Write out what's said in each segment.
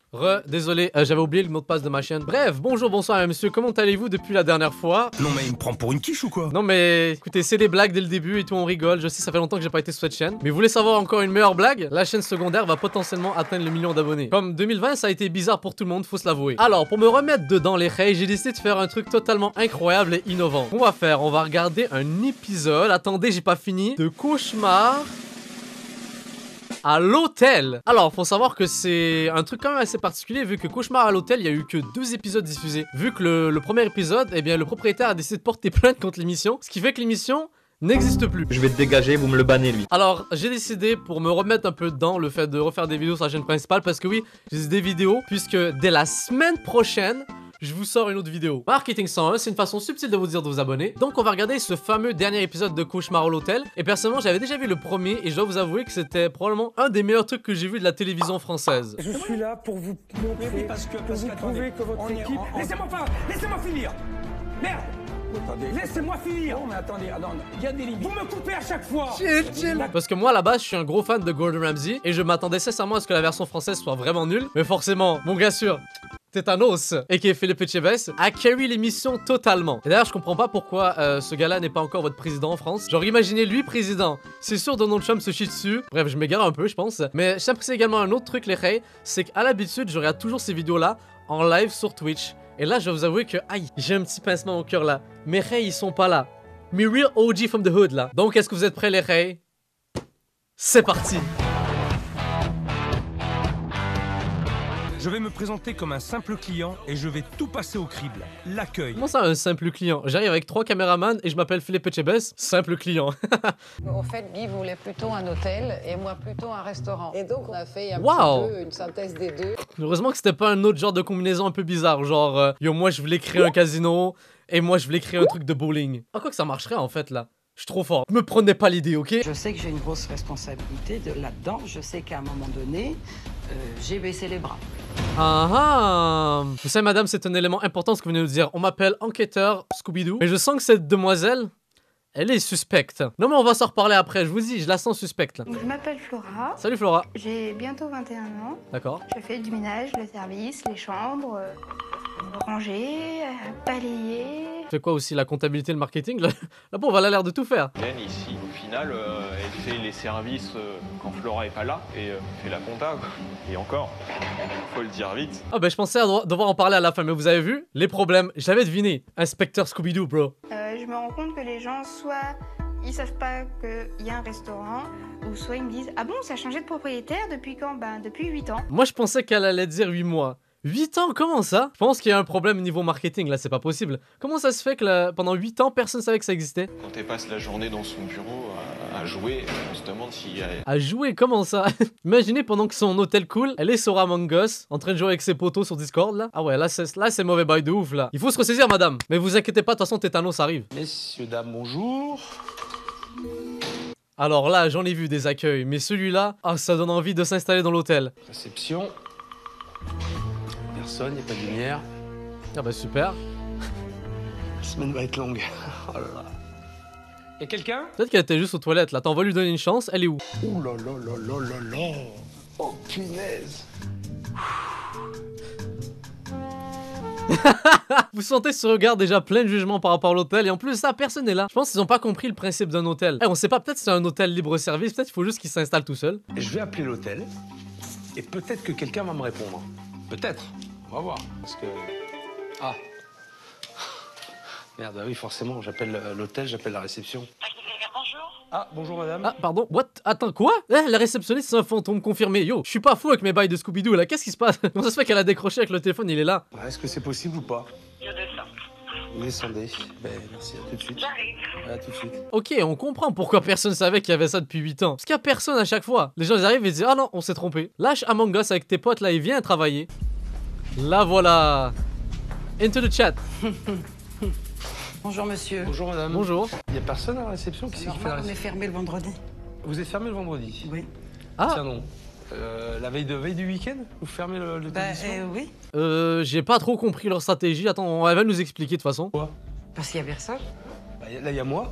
Désolé, j'avais oublié le mot de passe de ma chaîne. Bref, bonjour, bonsoir monsieur, comment allez-vous depuis la dernière fois? Non mais il me prend pour une quiche ou quoi? Non mais, écoutez, c'est des blagues dès le début et tout, on rigole, je sais ça fait longtemps que j'ai pas été sur cette chaîne. Mais vous voulez savoir encore une meilleure blague? La chaîne secondaire va potentiellement atteindre le million d'abonnés. Comme 2020, ça a été bizarre pour tout le monde, faut se l'avouer. Alors, pour me remettre dedans les rails, j'ai décidé de faire un truc totalement incroyable et innovant. On va faire, on va regarder un épisode, attendez, j'ai pas fini, de Cauchemar à l'hôtel. Alors, faut savoir que c'est un truc quand même assez particulier vu que Cauchemar à l'hôtel, il y a eu que 2 épisodes diffusés. Vu que le premier épisode, eh bien, le propriétaire a décidé de porter plainte contre l'émission, ce qui fait que l'émission n'existe plus. Je vais te dégager, vous me le bannez lui. Alors, j'ai décidé pour me remettre un peu dedans le fait de refaire des vidéos sur la chaîne principale parce que oui, j'ai des vidéos puisque dès la semaine prochaine, je vous sors une autre vidéo. Marketing 101, c'est une façon subtile de vous dire de vous abonner. Donc on va regarder ce fameux dernier épisode de Cauchemar à l'hôtel. Et personnellement, j'avais déjà vu le premier et je dois vous avouer que c'était probablement un des meilleurs trucs que j'ai vu de la télévision française. Je suis là pour vous montrer, parce que vous prouver que votre équipe... Laissez-moi finir. Merde. Attendez. Laissez-moi finir. Non mais attendez, il y a des limites. Vous me coupez à chaque fois. Parce que moi à la base, je suis un gros fan de Gordon Ramsay et je m'attendais sincèrement à ce que la version française soit vraiment nulle. Mais forcément, mon gars sûr, Tétanos, aka Philippe Etchebest, a carry l'émission totalement. Et d'ailleurs, je comprends pas pourquoi ce gars-là n'est pas encore votre président en France. Genre, imaginez lui président. C'est sûr, Donald Trump se chie dessus. Bref, je m'égare un peu, je pense. Mais j'apprécie également un autre truc, les reilles, c'est qu'à l'habitude, je regarde toujours ces vidéos-là en live sur Twitch. Et là, je vais vous avouer que, aïe, j'ai un petit pincement au cœur là. Mes reilles, ils sont pas là. Mes real OG from the hood là. Donc, est-ce que vous êtes prêts, les reilles? C'est parti! Je vais me présenter comme un simple client et je vais tout passer au crible. L'accueil. Comment ça, un simple client? J'arrive avec 3 caméramans et je m'appelle Philippe Etchebest, simple client. Au fait, Guy voulait plutôt un hôtel et moi plutôt un restaurant. Et donc on a fait un Wow. petit peu une synthèse des deux. Heureusement que c'était pas un autre genre de combinaison un peu bizarre, genre yo moi je voulais créer un casino et moi je voulais créer un truc de bowling. Ah quoi que ça marcherait en fait là. Je suis trop fort. Me prenez pas l'idée, ok? Je sais que j'ai une grosse responsabilité là-dedans. Je sais qu'à un moment donné, j'ai baissé les bras. Ah ah. Vous savez madame, c'est un élément important ce que vous venez de dire. On m'appelle enquêteur Scooby-Doo. Mais je sens que cette demoiselle, elle est suspecte. Non mais on va s'en reparler après, je vous dis, je la sens suspecte là. Je m'appelle Flora, Salut Flora. j'ai bientôt 21 ans. D'accord. Je fais du ménage, le service, les chambres, ranger, balayer. Tu fais quoi aussi, la comptabilité, le marketing? La pauvre, elle a l'air de tout faire. Jen ici, au final, elle fait les services quand Flora est pas là et fait la compta, quoi. Et encore, faut le dire vite. Ah bah je pensais devoir en parler à la fin, mais vous avez vu? Les problèmes, j'avais deviné. Inspecteur Scooby-Doo, bro. Je me rends compte que les gens, soit ils savent pas qu'il y a un restaurant, ou soit ils me disent « Ah bon, ça a changé de propriétaire depuis quand ?» Ben depuis 8 ans. Moi je pensais qu'elle allait dire 8 mois. 8 ans, comment ça? Je pense qu'il y a un problème niveau marketing, là, c'est pas possible. Comment ça se fait que pendant 8 ans, personne savait que ça existait? Quand elle passe la journée dans son bureau à jouer, on se demande s'il y a... À jouer, comment ça? Imaginez pendant que son hôtel cool, elle est sur Among Us, en train de jouer avec ses potos sur Discord, là. Ah ouais, là c'est mauvais bail de ouf, là. Il faut se ressaisir, madame. Mais vous inquiétez pas, de toute façon, Tétanos arrive. Messieurs, dames, bonjour. Alors là, j'en ai vu des accueils, mais celui-là, ah, ça donne envie de s'installer dans l'hôtel. Réception. Personne, y a pas de lumière. Ah bah super. La semaine va être longue. Oh là là. Y'a quelqu'un? Peut-être qu'elle était juste aux toilettes, là. T'en vas lui donner une chance, elle est où? Ouh là là là là là là. Oh punaise. Vous sentez ce regard déjà plein de jugement par rapport à l'hôtel et en plus ça, personne n'est là. Je pense qu'ils ont pas compris le principe d'un hôtel. On sait pas, peut-être c'est un hôtel libre-service, peut-être il faut juste qu'il s'installe tout seul. Je vais appeler l'hôtel et peut-être que quelqu'un va me répondre. Peut-être. On va voir. Parce que... Ah. Merde, oui, forcément, j'appelle l'hôtel, j'appelle la réception. Bonjour. Ah, bonjour madame. Ah, pardon, what? Attends, quoi? La réceptionniste, c'est un fantôme confirmé. Yo, je suis pas fou avec mes bails de Scooby-Doo, là. Qu'est-ce qui se passe? Comment ça se fait qu'elle a décroché avec le téléphone, il est là? Est-ce que c'est possible ou pas? Je descends. Vous descendez. Ben, merci, à tout de suite. J'arrive. À tout de suite. Ok, on comprend pourquoi personne savait qu'il y avait ça depuis 8 ans. Parce qu'il y a personne à chaque fois. Les gens ils arrivent et disent, ah non, on s'est trompé. Lâche Among Us avec tes potes là et viens travailler. Là voilà. Into the chat. Bonjour monsieur. Bonjour madame. Bonjour. Il y a personne à la réception? Qui c'est qui fait la On est réception? fermé le vendredi. Vous êtes fermé le vendredi? Oui. Ah. Tiens non. La veille du week-end? Vous fermez le télévision? Oui. J'ai pas trop compris leur stratégie. Attends, elle va nous expliquer de toute façon. Quoi? Parce qu'il y a personne. Bah, là, il y a moi.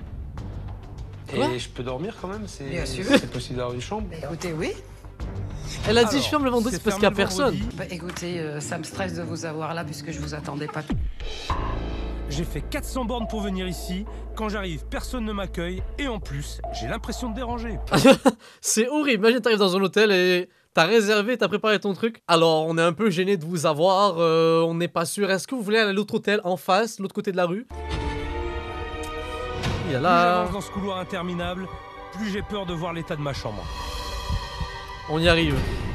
Quoi? Et je peux dormir quand même? Bien sûr. C'est possible d'avoir une chambre? Écoutez, oui. Elle a dit je ferme le vendredi parce qu'il y a personne. Bah, écoutez, ça me stresse de vous avoir là puisque je vous attendais pas. J'ai fait 400 bornes pour venir ici. Quand j'arrive, personne ne m'accueille. Et en plus, j'ai l'impression de déranger. C'est horrible. Imagine, t'arrives dans un hôtel et t'as réservé, t'as préparé ton truc. Alors, on est un peu gêné de vous avoir. On n'est pas sûr. Est-ce que vous voulez aller à l'autre hôtel en face, l'autre côté de la rue? Il y a Plus là. j'avance dans ce couloir interminable, plus j'ai peur de voir l'état de ma chambre. On y arrive.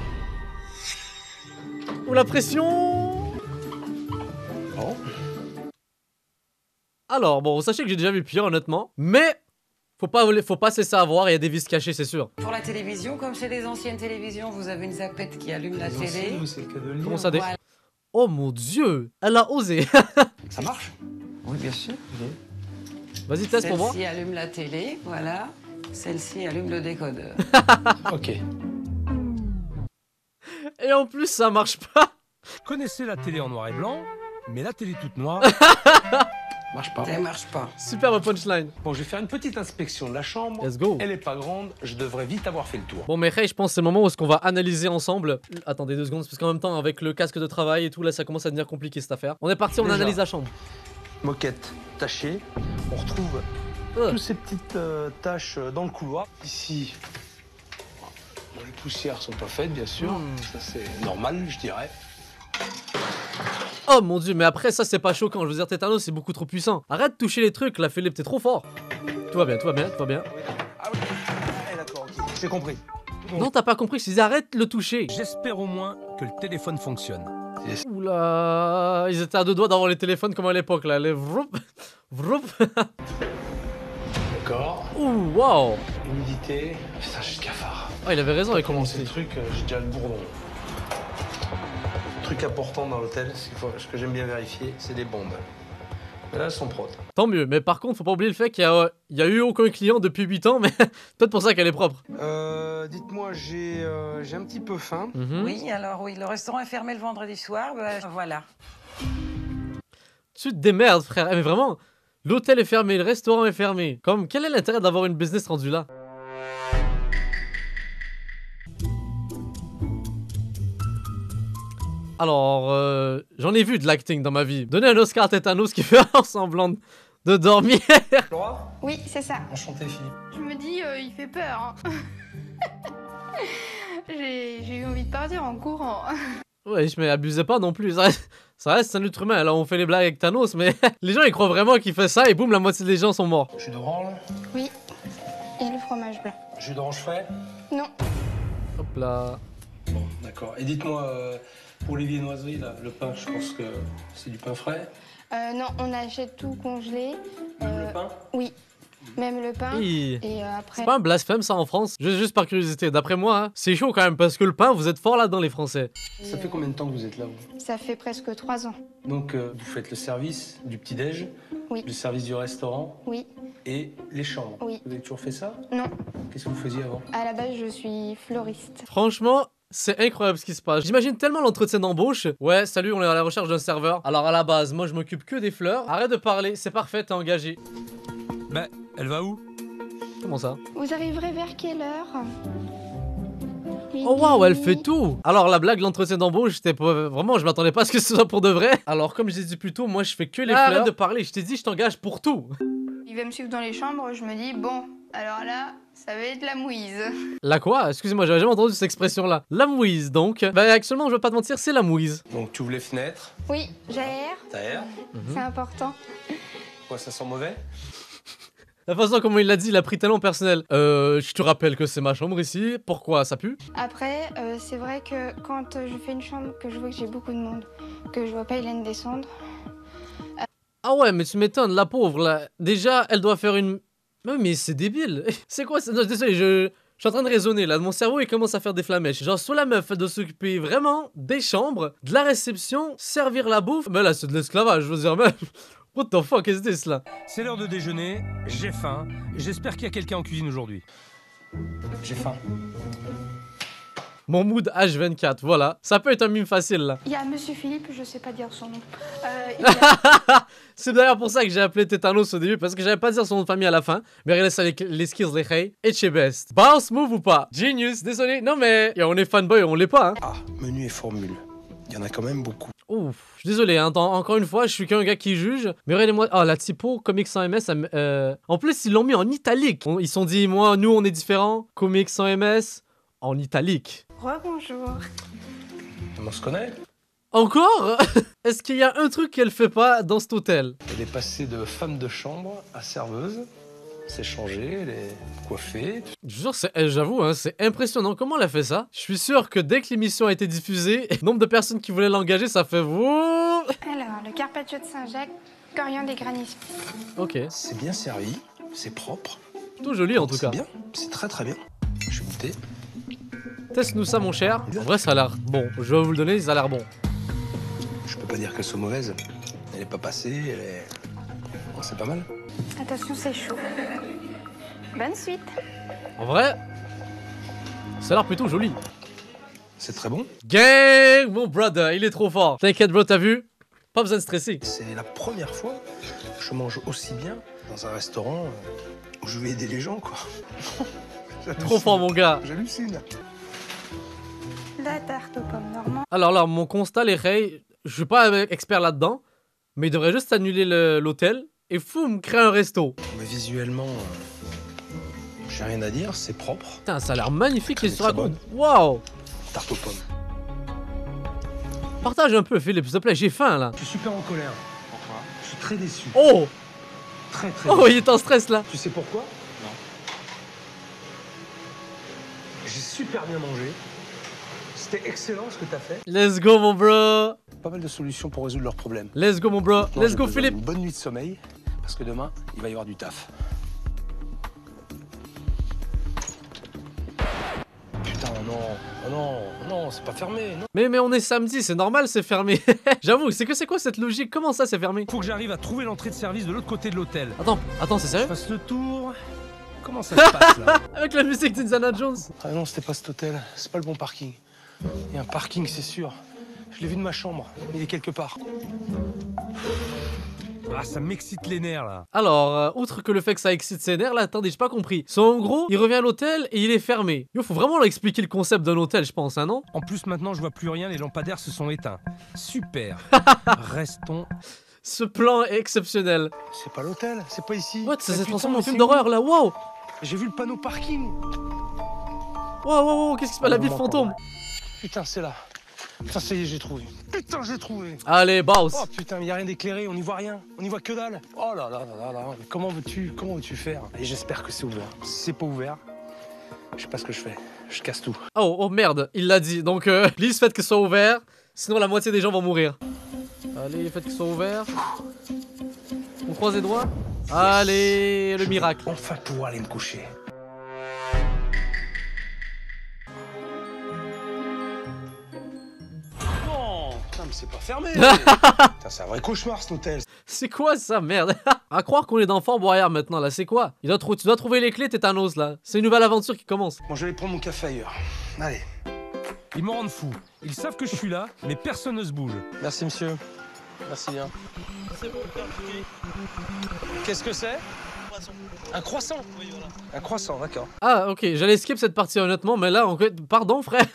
Oh, la pression! Bon. Alors, bon, sachez que j'ai déjà vu pire, honnêtement. Mais, faut pas se laisser avoir, il y a des vis cachées, c'est sûr. Pour la télévision, comme chez les anciennes télévisions, vous avez une zapette qui allume la télé. C'est le cas de le dire. Comment ça dé... Voilà. Oh mon dieu! Elle a osé! Ça marche? Oui, bien sûr. Vas-y, teste pour voir. Celle-ci allume la télé, voilà. Celle-ci allume le décodeur. Ok. Et en plus, ça marche pas! Connaissez la télé en noir et blanc, mais la télé toute noire. Marche pas. Ça marche pas. Superbe punchline. Bon, je vais faire une petite inspection de la chambre. Let's go. Elle est pas grande, je devrais vite avoir fait le tour. Bon, mais hey, je pense que c'est le moment où est-ce qu'on va analyser ensemble. Attendez 2 secondes, parce qu'en même temps, avec le casque de travail et tout, là, ça commence à devenir compliqué cette affaire. On est parti, on Déjà. analyse la chambre. Moquette tachée. On retrouve toutes ces petites taches dans le couloir. Ici, bon, les poussières sont pas faites, bien sûr. Ça, c'est normal, je dirais. Oh mon dieu, mais après, ça, c'est pas choquant. Je veux dire, Tétanos, c'est beaucoup trop puissant. Arrête de toucher les trucs, là, Philippe, t'es trop fort. Tout va bien, tout va bien, tout va bien. Ah oui, d'accord, ok. J'ai compris. Non, t'as pas compris, je disais arrête de le toucher. J'espère au moins que le téléphone fonctionne. Oula, ils étaient à 2 doigts d'avoir les téléphones comme à l'époque, là. Les vroup, vroup. D'accord. Ouh, waouh. Humidité. Putain, j'ai le cafard. Ah, il avait raison avec Comment comment c'est le truc, j'ai déjà le bourdon. Truc important dans l'hôtel, ce que j'aime bien vérifier, c'est les bombes. Mais là, elles sont propres. Tant mieux, mais par contre, faut pas oublier le fait qu'il y a eu aucun client depuis 8 ans, mais peut-être pour ça qu'elle est propre. Dites-moi, j'ai un petit peu faim. Oui, alors oui, le restaurant est fermé le vendredi soir, bah, voilà. Tu te démerdes, frère. Eh, mais vraiment, l'hôtel est fermé, le restaurant est fermé. Comme, quel est l'intérêt d'avoir une business rendue là? Alors, j'en ai vu de l'acting dans ma vie. Donnez un Oscar à Tétanos qui fait en semblant de dormir. Laura? Oui, c'est ça. Enchanté, Philippe. Je me dis, il fait peur. Hein. J'ai eu envie de partir en courant. Ouais, mais abusez pas non plus. Ça reste un être humain. Là, on fait les blagues avec Thanos, mais les gens ils croient vraiment qu'il fait ça et boum, la moitié des gens sont morts. Jus d'orange? Oui. Et le fromage blanc. Jus d'orange frais? Non. Hop là. Bon, d'accord. Et dites-moi, pour les viennoiseries, là, le pain, je pense que c'est du pain frais. Non, on achète tout congelé. Le pain? Oui. Même le pain. Hi. Et après. C'est pas un blasphème ça en France? Juste par curiosité. D'après moi, hein, c'est chaud quand même parce que le pain, vous êtes fort là-dedans les Français. Ça fait combien de temps que vous êtes là, vous? Ça fait presque 3 ans. Donc, vous faites le service du petit-déj, Oui. le service du restaurant Oui. et les chambres. Oui. Vous avez toujours fait ça? Non. Qu'est-ce que vous faisiez avant? À la base, je suis fleuriste. Franchement, c'est incroyable ce qui se passe. J'imagine tellement l'entretien d'embauche. Ouais, salut, on est à la recherche d'un serveur. Alors à la base, moi je m'occupe que des fleurs. Arrête de parler, c'est parfait, t'es engagé. Bah, elle va où? Comment ça? Vous arriverez vers quelle heure? Oh waouh, elle fait tout. Alors la blague, l'entretien d'embauche, c'était pas... Vraiment, je m'attendais pas à ce que ce soit pour de vrai. Alors comme je l'ai dit plus tôt, moi je fais que les fleurs. Arrête de parler, je t'ai dit je t'engage pour tout. Il va me suivre dans les chambres, je me dis, bon, alors là, ça va être la mouise. La quoi? Excusez-moi, j'avais jamais entendu cette expression-là. La mouise, donc. Bah actuellement, je vais pas te mentir, c'est la mouise. Donc, tu ouvres les fenêtres, Oui, j'aère, t'as air. c'est important. Quoi, ça sent mauvais? La façon comme il l'a dit, il a pris tellement personnel. Je te rappelle que c'est ma chambre ici. Pourquoi ça pue? Après, c'est vrai que quand je fais une chambre, que je vois que j'ai beaucoup de monde, que je vois pas Hélène descendre. Ah ouais, mais tu m'étonnes, la pauvre là. Déjà, elle doit faire une... Mais c'est débile. C'est quoi ça? Non, désolé, je suis en train de raisonner là. Mon cerveau il commence à faire des flamèches. Genre, soit la meuf elle doit s'occuper vraiment des chambres, de la réception, servir la bouffe. Mais là, c'est de l'esclavage, je veux dire, mais... What the fuck is this là? C'est l'heure de déjeuner, j'ai faim, j'espère qu'il y a quelqu'un en cuisine aujourd'hui. J'ai faim. Mon mood H24, voilà. Ça peut être un mime facile, là. Il y a Monsieur Philippe, je sais pas dire son nom. Il y a- C'est d'ailleurs pour ça que j'ai appelé Tétanos au début, parce que j'avais pas dire son nom de famille à la fin. Mais regardez ça, les skills, les hey. Etchebest. Bounce move ou pas? Genius, désolé. Non mais, on est fanboy, on l'est pas, hein. Ah, menu et formule. Il y en a quand même beaucoup. Ouf, je suis désolé, hein. Encore une fois, je suis qu'un gars qui juge. Mais regardez-moi, oh, la typo, Comics sans MS, en plus, ils l'ont mis en italique. Ils se sont dit, moi, nous, on est différents. Comics sans MS, en italique. Rebonjour. On se connaît? Encore? Est-ce qu'il y a un truc qu'elle fait pas dans cet hôtel? Elle est passée de femme de chambre à serveuse. C'est changé, elle est coiffée. Je jure, j'avoue, hein, c'est impressionnant. Comment elle a fait ça? Je suis sûr que dès que l'émission a été diffusée, le nombre de personnes qui voulaient l'engager, ça fait vous. Alors, le carpaccio de Saint-Jacques, coriandre et granis. Ok. C'est bien servi, c'est propre. Tout joli en tout cas. C'est bien, c'est très très bien. Je vais goûter. Teste-nous ça, mon cher. En vrai, ça a l'air bon. Je vais vous le donner, ça a l'air bon. Je peux pas dire qu'elle soit mauvaise. Elle est pas passée, elle est... Bon, c'est pas mal. Attention, c'est chaud. Bonne suite. En vrai, ça a l'air plutôt joli. C'est très bon. Gang, mon brother, il est trop fort. T'inquiète, bro, t'as vu? Pas besoin de stresser. C'est la première fois que je mange aussi bien dans un restaurant où je vais aider les gens, quoi. Trop fort, mon gars. J'hallucine. La tarte aux pommes normand. Alors là, mon constat, les rays, je suis pas expert là-dedans, mais il devrait juste annuler l'hôtel et me créer un resto. Mais visuellement, j'ai rien à dire, c'est propre. Putain, ça a l'air magnifique, les Très raconte. Waouh! Tarte aux pommes. Partage un peu, Philippe, s'il te plaît, j'ai faim là. Je suis super en colère. Pourquoi? Je suis très déçu. Oh! Très Oh, déçu. il est en stress là. Tu sais pourquoi? Non. J'ai super bien mangé. C'était excellent ce que t'as fait. Let's go, mon bro. Pas mal de solutions pour résoudre leurs problèmes. Let's go, mon bro. Maintenant, Let's j'ai go, besoin Philippe. d'une bonne nuit de sommeil, parce que demain, il va y avoir du taf. Putain, non, oh non, oh non, c'est pas fermé, non. Mais on est samedi, c'est normal, c'est fermé. J'avoue, c'est quoi cette logique? Comment ça, c'est fermé? Faut que j'arrive à trouver l'entrée de service de l'autre côté de l'hôtel. Attends, c'est Je sérieux? fasse le tour. Comment ça se passe là? Avec la musique d'Indiana Jones. Ah non, c'était pas cet hôtel, c'est pas le bon parking. Il y a un parking, c'est sûr. Je l'ai vu de ma chambre, il est quelque part. Ah, ça m'excite les nerfs là. Alors, outre que le fait que ça excite ses nerfs, là, attendez, j'ai pas compris. So, en gros, il revient à l'hôtel et il est fermé. Yo, faut vraiment leur expliquer le concept d'un hôtel, je pense, hein, non? En plus, maintenant, je vois plus rien, les lampadaires se sont éteints. Super. Restons. Ce plan est exceptionnel. C'est pas l'hôtel, c'est pas ici. What? Ça Mais s'est putain, transformé en mais film c'est d'horreur, où? là, wow! J'ai vu le panneau parking. Wow, qu'est-ce qui se passe? La ville fantôme. Putain, c'est là. Putain, ça y est, j'ai trouvé. Putain, j'ai trouvé. Allez, boss. Oh putain, mais y a rien d'éclairé, on n'y voit rien. On n'y voit que dalle. Oh là là là là là. Mais comment veux-tu faire? Et j'espère que c'est ouvert. Si c'est pas ouvert, je sais pas ce que je fais. Je casse tout. Oh merde, il l'a dit. Donc, please, faites qu'il soit ouvert. Sinon, la moitié des gens vont mourir. Allez, faites qu'il soit ouvert. On croise les doigts. Allez, le miracle. Enfin pouvoir aller me coucher. Non, putain, mais c'est pas fermé. Putain, c'est un vrai cauchemar cet hôtel. C'est quoi ça, merde? À croire qu'on est dans Fort Boyard maintenant, là, c'est quoi? Tu dois trouver les clés, Tétanos, là. C'est une nouvelle aventure qui commence. Bon, je vais aller prendre mon café ailleurs. Allez. Ils me rendent fou. Ils savent que je suis là, mais personne ne se bouge. Merci, monsieur. Merci bien. C'est bon, Qu'est-ce que c'est? Un croissant. Oui, voilà. Un croissant, d'accord. Ah, ok, j'allais skip cette partie, honnêtement, mais là, pardon, frère.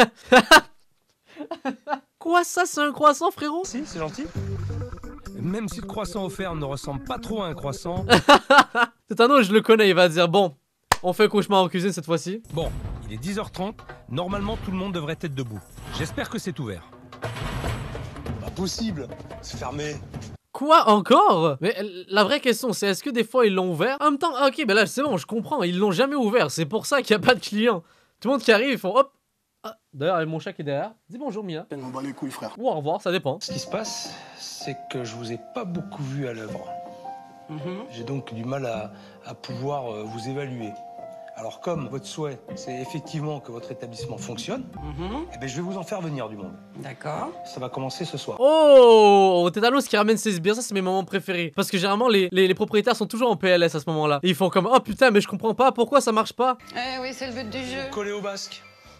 Quoi, ça, c'est un croissant, frérot? Si, c'est gentil. Même si le croissant offert ne ressemble pas trop à un croissant. Tétanos, je le connais, il va dire, bon, on fait un cauchemar en cuisine cette fois-ci. Bon, il est 10h30. Normalement, tout le monde devrait être debout. J'espère que c'est ouvert. Pas possible. C'est fermé. Quoi, encore? Mais la vraie question, c'est est-ce que des fois ils l'ont ouvert? En même temps, ah, ok, ben là, c'est bon, je comprends, ils l'ont jamais ouvert, c'est pour ça qu'il n'y a pas de clients. Tout le monde qui arrive, ils font hop. Ah, d'ailleurs, il y a mon chat qui est derrière. Dis bonjour, Mia. Elle m'en bat les couilles, frère. Ou au revoir, ça dépend. Ce qui se passe, c'est que je vous ai pas beaucoup vu à l'œuvre. J'ai donc du mal à pouvoir vous évaluer. Alors comme votre souhait, c'est effectivement que votre établissement fonctionne, eh ben, je vais vous en faire venir du monde. D'accord. Ça va commencer ce soir. Oh, Tétanos qui ramène ses sbires, ça c'est mes moments préférés. Parce que généralement, les propriétaires sont toujours en PLS à ce moment-là. Et ils font comme, oh putain, mais je comprends pas, pourquoi ça marche pas? Eh oui, c'est le but du jeu. Collé au basque.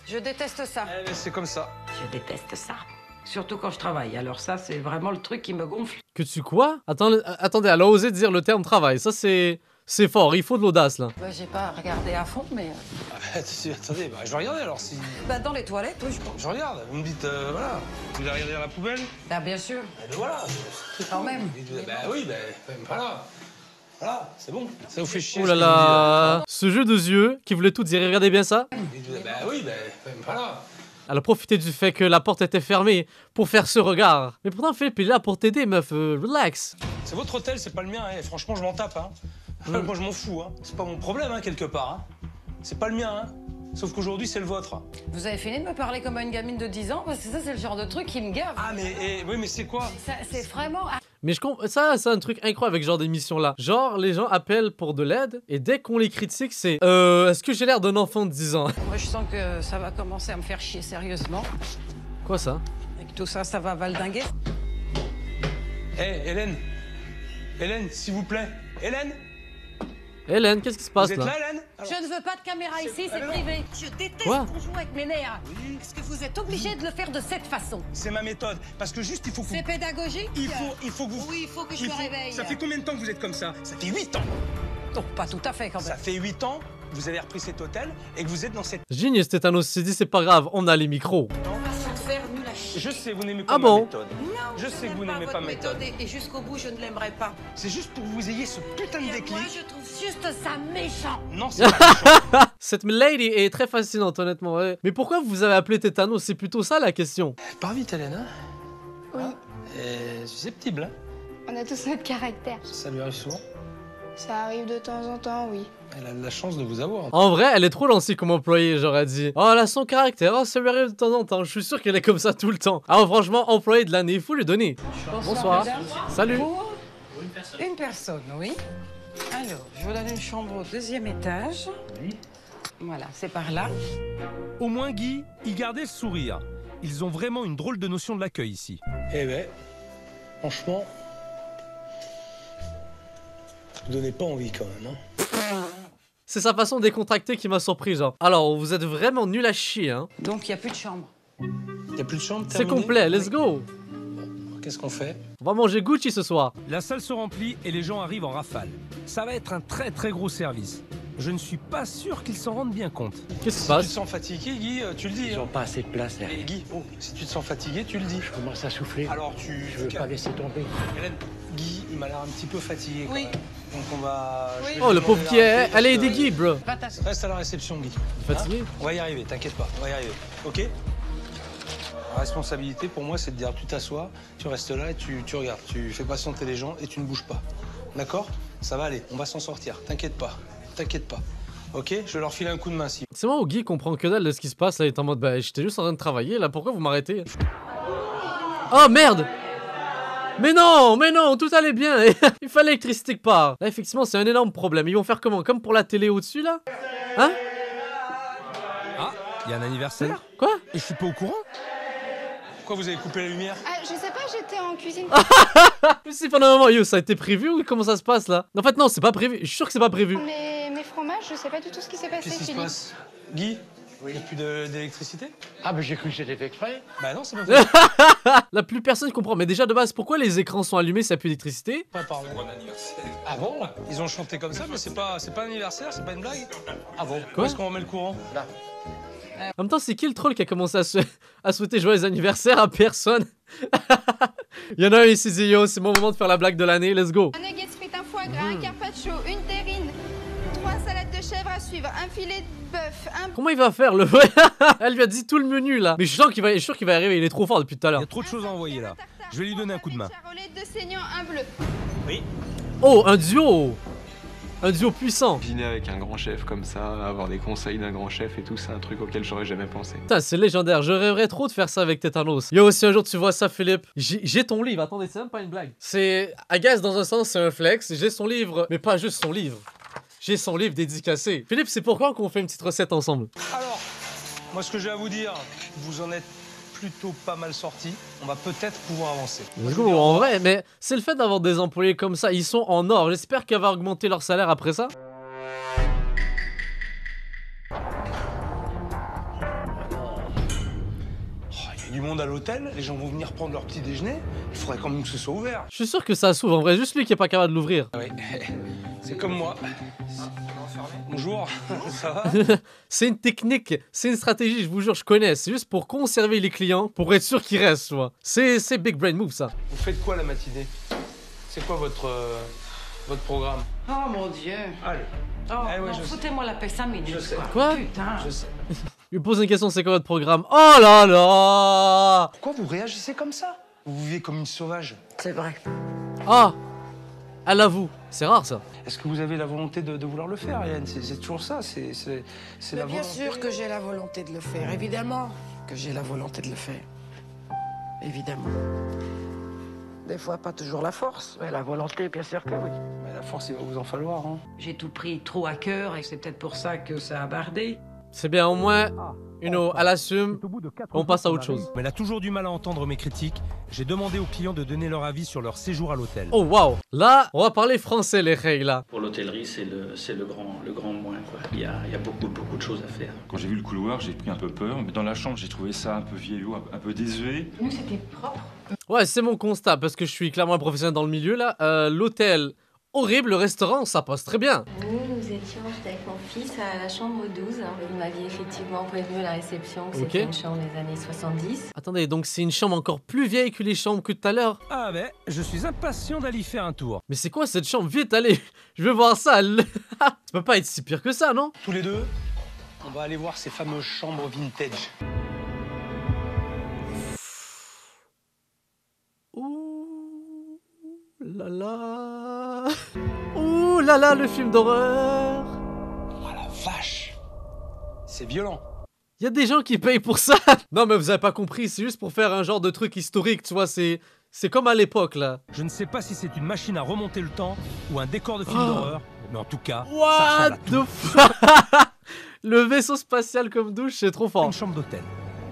Je déteste ça. Eh ben, c'est comme ça. Je déteste ça. Surtout quand je travaille. Alors ça, c'est vraiment le truc qui me gonfle. Que tu quoi? Attendez, elle a osé dire le terme travail. Ça, c'est fort. Il faut de l'audace, là. Bah, j'ai pas regardé à fond, mais... Attendez, bah, je vais regarder alors si... Bah, dans les toilettes, oui, je pense. Je regarde, vous me dites, voilà. Vous allez regarder à la poubelle? Bah, bien sûr. Eh ben voilà. Quand même. Bah oui, voilà. Voilà, c'est bon. Ça vous fait chier. Oh là là. Ce jeu de yeux qui voulait tout dire. Regardez bien ça. Bah oui, voilà. Elle a profité du fait que la porte était fermée pour faire ce regard. Mais pourtant, Philippe, il est là pour t'aider, meuf. Relax. C'est votre hôtel, c'est pas le mien. Hein. Franchement, je m'en tape. Hein. Moi, je m'en fous. Hein. C'est pas mon problème, hein, quelque part. Hein. C'est pas le mien. Hein. Sauf qu'aujourd'hui, c'est le vôtre. Vous avez fini de me parler comme à une gamine de 10 ans? Parce que ça, c'est le genre de truc qui me gave. Ah, mais oui, mais c'est quoi? C'est vraiment... Mais ça, c'est un truc incroyable avec ce genre d'émission-là. Genre, les gens appellent pour de l'aide, et dès qu'on les critique, c'est « est-ce que j'ai l'air d'un enfant de 10 ans ?» Moi, je sens que ça va commencer à me faire chier sérieusement. Quoi, ça? Et que tout ça, ça va valdinguer. Hé, Hélène. Hélène, s'il vous plaît. Hélène? Hélène, qu'est-ce qui se passe, Vous êtes là? là, Hélène? Je ne veux pas de caméra ici, c'est privé. Je déteste Quoi? qu'on joue avec mes nerfs. Parce que vous êtes obligé de le faire de cette façon. C'est ma méthode. Parce que juste, il faut que vous... C'est pédagogique. Il faut que vous... Oui, il faut que je me réveille. Ça fait combien de temps que vous êtes comme ça? Ça fait 8 ans. Donc, pas tout à fait, quand même. Ça fait 8 ans que vous avez repris cet hôtel et que vous êtes dans cette... Genius, Tétanos s'est dit, c'est pas grave, on a les micros. Façon de faire nul à chier. Je sais, vous n'aimez pas Ah ma bon? méthode. Non, Je sais que vous n'aimez pas ma méthode. Et jusqu'au bout, je ne l'aimerais pas. C'est juste pour que vous ayez ce putain de Moi, déclic. je trouve juste ça méchant. Non, c'est pas méchant. Cette lady est très fascinante, honnêtement. Ouais. Mais pourquoi vous avez appelé Tétanos? C'est plutôt ça, la question. Pas vite, Hélène, hein? Oui. Susceptible, hein? On a tous notre caractère. Ça lui arrive souvent. Ça arrive de temps en temps, oui. Elle a de la chance de vous avoir. En vrai, elle est trop lancée comme employée, j'aurais dit. Oh, elle a son caractère, oh, ça lui arrive de temps en temps. Je suis sûr qu'elle est comme ça tout le temps. Alors franchement, employée de l'année, il faut lui donner. Bonsoir. Salut. Pour une personne, oui. Alors, je vous donne une chambre au 2e étage. Oui. Voilà, c'est par là. Au moins, Guy, il gardait le sourire. Ils ont vraiment une drôle de notion de l'accueil ici. Eh ben, franchement, vous donnez pas envie quand même, hein? C'est sa façon décontractée qui m'a surpris, genre. Alors, vous êtes vraiment nul à chier, hein. Donc, il n'y a plus de chambre. Il y a plus de chambre, C'est terminé? complet, let's go. Qu'est-ce qu'on fait? On va manger Gucci ce soir. La salle se remplit et les gens arrivent en rafale. Ça va être un très très gros service. Je ne suis pas sûr qu'ils s'en rendent bien compte. Qu'est-ce qui se Si tu te passe? sens fatigué, Guy, tu le dis. Ils Hein. n'ont pas assez de place Et derrière. Guy, si tu te sens fatigué, tu le dis. Je commence à souffler. Alors Je veux pas laisser tomber. Hélène, Guy, il m'a l'air un petit peu fatigué. Quand Oui. même. Donc on va... Oui. je vais Oh, lui le pauvre demander qui est... d'arrêter Elle est parce que- déguisée, bro. Pas ta... Reste à la réception, Guy. Fatigué? On va y arriver, t'inquiète pas, on va y arriver. Ok? La responsabilité pour moi, c'est de dire tu t'assois, tu restes là et tu regardes. Tu fais patienter les gens et tu ne bouges pas. D'accord? Ça va aller, on va s'en sortir. T'inquiète pas, t'inquiète pas. Ok? Je vais leur filer un coup de main si. C'est moi où Guy comprend que dalle de ce qui se passe là, il est en mode bah j'étais juste en train de travailler là, pourquoi vous m'arrêtez? Oh merde! Mais non, tout allait bien. Il fallait l'électricité que part. Là effectivement c'est un énorme problème. Ils vont faire comment? Comme pour la télé au-dessus là? Hein? Ah, il y a un anniversaire? Quoi? Et je suis pas au courant? Pourquoi vous avez coupé la lumière? Ah, je sais pas, j'étais en cuisine. Mais c'est pendant un moment, yo, ça a été prévu ou comment ça se passe là? En fait non, c'est pas prévu, je suis sûr que c'est pas prévu. Mes fromages, je sais pas du tout ce qui s'est passé, Qu'est-ce qui se Philippe. passe? Guy? Il n'y a plus d'électricité? Ah, mais j'ai cru que c'était fait exprès. Bah non, c'est pas vrai. Là plus personne comprend. Mais déjà de base, pourquoi les écrans sont allumés s'il n'y a plus d'électricité? Pardon. Ah bon? Ils ont chanté comme ça, mais c'est pas un anniversaire, c'est pas une blague? Ah bon? Où Quoi? est-ce qu'on remet le courant? Là. En même temps, c'est qui le troll qui a commencé à souhaiter joyeux anniversaire à personne? Il y en a un ici, dit yo, c'est mon moment de faire la blague de l'année, let's go. Un nugget frites, un foie gras, un carpaccio, une terrine, 3 salades de chèvre à suivre, un filet de bœuf, un... Comment il va faire le Elle lui a dit tout le menu là. Mais je suis sûr qu'il va y arriver, il est trop fort depuis tout à Il y l'heure. a trop de choses à envoyer là. Je vais lui donner un coup de main. charolais, 2 saignants, un bleu. Oui. Oh, un duo! Un duo puissant. Dîner avec un grand chef comme ça, avoir des conseils d'un grand chef et tout, c'est un truc auquel j'aurais jamais pensé. Putain, c'est légendaire. Je rêverais trop de faire ça avec Tétanos. Yo, si un jour tu vois ça, Philippe, j'ai ton livre. Attendez, c'est même pas une blague. C'est. Agace dans un sens, c'est un flex. J'ai son livre, mais pas juste son livre. J'ai son livre dédicacé. Philippe, c'est pourquoi qu'on fait une petite recette ensemble? Alors, moi, ce que j'ai à vous dire, vous en êtes plutôt pas mal sortis. On va peut-être pouvoir avancer. Let's go, en vrai, mais c'est le fait d'avoir des employés comme ça. Ils sont en or. J'espère qu'elle va augmenter leur salaire après ça. du monde à l'hôtel, les gens vont venir prendre leur petit déjeuner, il faudrait quand même que ce soit ouvert. Je suis sûr que ça s'ouvre, en vrai, juste lui qui est pas capable de l'ouvrir. Oui, c'est comme moi. Bonjour, ça va? C'est une technique, c'est une stratégie, je vous jure, je connais. C'est juste pour conserver les clients, pour être sûr qu'ils restent, tu vois. C'est big brain move, ça. Vous faites quoi la matinée? C'est quoi votre programme? Oh mon Dieu. Allez. Oh, Eh ouais, non, foutez-moi la paix 5 minutes. Je sais. Quoi? Putain. Je sais. Je lui pose une question, c'est quoi votre programme? Oh là là! Pourquoi vous réagissez comme ça? Vous vivez comme une sauvage. C'est vrai. Ah! Elle avoue, c'est rare ça. Est-ce que vous avez la volonté de vouloir le faire, Yann? C'est toujours ça, c'est la Bien volonté. sûr que j'ai la volonté de le faire, évidemment que j'ai la volonté de le faire. Évidemment. Des fois, pas toujours la force, mais la volonté, bien sûr que oui. Mais la force, il va vous en falloir, hein. J'ai tout pris trop à cœur et c'est peut-être pour ça que ça a bardé. C'est bien, au moins, elle assume, on passe à autre chose. Mais elle a toujours du mal à entendre mes critiques. J'ai demandé aux clients de donner leur avis sur leur séjour à l'hôtel. Oh waouh! Là, on va parler français, les règles, là. Pour l'hôtellerie, c'est le grand moins, quoi. Il y a beaucoup de choses à faire. Quand j'ai vu le couloir, j'ai pris un peu peur, mais dans la chambre, j'ai trouvé ça un peu vieillot, un peu désuet. Nous, c'était propre. Ouais, c'est mon constat, parce que je suis clairement un professionnel dans le milieu, là. L'hôtel, horrible, le restaurant, ça passe très bien. Nous étions, j'étais avec mon fils, à la chambre 12. Vous m'aviez effectivement prévenu à la réception que c'était une chambre des années 70. Attendez, donc c'est une chambre encore plus vieille que les chambres que tout à l'heure? Ah ben, je suis impatient d'aller faire un tour. Mais c'est quoi cette chambre? Vite, allez, je veux voir ça. Ça peut pas être si pire que ça, non? Tous les deux, on va aller voir ces fameuses chambres vintage. Ouh là là. Ouh là là, le film d'horreur. Oh la vache! C'est violent. Il y a des gens qui payent pour ça. Non mais vous avez pas compris, c'est juste pour faire un genre de truc historique, tu vois, c'est comme à l'époque là. Je ne sais pas si c'est une machine à remonter le temps ou un décor de film d'horreur, mais en tout cas, ça What ressemble à tout. the fuck. Le vaisseau spatial comme douche, c'est trop fort. Une chambre d'hôtel.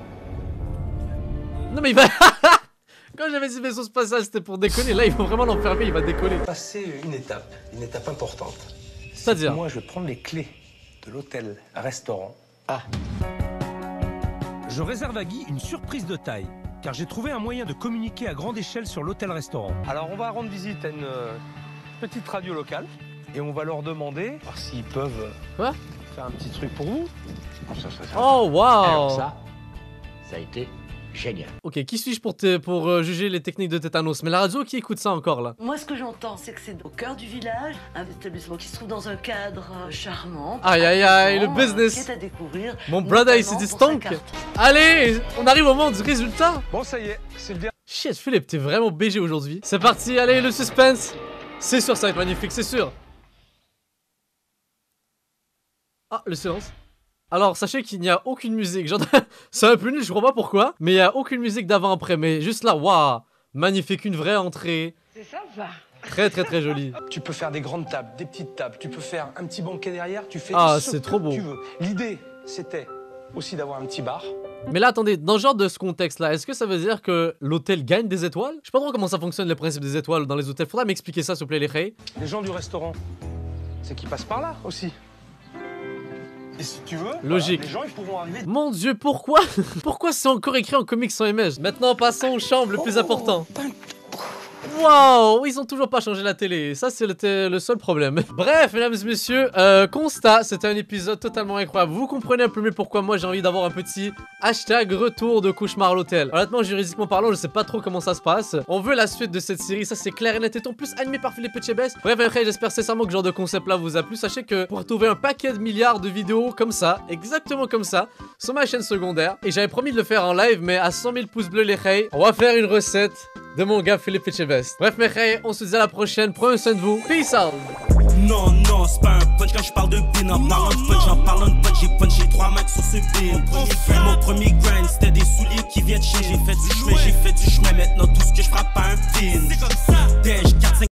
Non mais il va... Quand j'avais dit vaisseau spatial, c'était pour déconner. Là, il faut vraiment l'enfermer, il va décoller. Passer une étape importante. C'est-à-dire? Moi, je vais prendre les clés de l'hôtel-restaurant. Ah. Je réserve à Guy une surprise de taille, car j'ai trouvé un moyen de communiquer à grande échelle sur l'hôtel-restaurant. Alors, on va rendre visite à une petite radio locale et on va leur demander voir s'ils peuvent faire un petit truc pour vous. Oh, waouh. Alors ça a été génial. Ok, qui suis-je pour juger les techniques de tétanos? Mais la radio, qui écoute ça encore là? Moi, ce que j'entends, c'est que c'est au cœur du village, un établissement qui se trouve dans un cadre charmant. Aïe aïe aïe, le business. Qui est à découvrir. Mon brother, il s'est dit stonk. Allez, on arrive au moment du résultat. Bon, ça y est, c'est le dernier. Shit, Philippe, t'es vraiment BG aujourd'hui. C'est parti, allez, le suspense. C'est sûr, ça va être magnifique, c'est sûr. Ah, le silence. Alors, sachez qu'il n'y a aucune musique. Genre, c'est un peu nul, je crois pas pourquoi. Mais il n'y a aucune musique d'avant-après. Mais juste là, waouh, magnifique, une vraie entrée. C'est sympa. Très, très, très jolie. Tu peux faire des grandes tables, des petites tables. Tu peux faire un petit banquet derrière. Tu fais c'est trop beau. Tu veux. L'idée, c'était aussi d'avoir un petit bar. Mais là, attendez, dans ce genre de ce contexte-là, est-ce que ça veut dire que l'hôtel gagne des étoiles? Je sais pas trop comment ça fonctionne, le principe des étoiles dans les hôtels. Faudra m'expliquer ça, s'il vous plaît, les reilles. Les gens du restaurant, c'est qu'ils passent par là aussi. Et si tu veux, logique. Les gens ils pourront arriver. Mon Dieu, pourquoi? Pourquoi c'est encore écrit en comics sans images? Maintenant, passons aux chambres le plus important. Waouh, ils ont toujours pas changé la télé. Ça, c'était le seul problème. Bref, mesdames et messieurs, constat, c'était un épisode totalement incroyable. Vous comprenez un peu mieux pourquoi moi j'ai envie d'avoir un petit hashtag retour de cauchemar à l'hôtel. Honnêtement, juridiquement parlant, je sais pas trop comment ça se passe. On veut la suite de cette série, ça c'est clair et net. Et en plus animé par Philippe Etchebest. Bref, après, j'espère sincèrement que ce genre de concept là vous a plu. Sachez que pour trouver un paquet de milliards de vidéos comme ça, exactement comme ça, sur ma chaîne secondaire, et j'avais promis de le faire en live, mais à 100 000 pouces bleus les reilles, on va faire une recette de mon gars Philippe Etchebest. Bref mes reilles, on se dit à la prochaine, prenez soin de vous, peace out. Non, non, c'est pas un punch quand je parle de bin. En parlant de punch, j'ai punché 3 max sur ce bin. Mon premier grind, c'était des souliers qui viennent de chez. J'ai fait du chemin, maintenant tout ce que je frappe à un pin. C'est comme ça.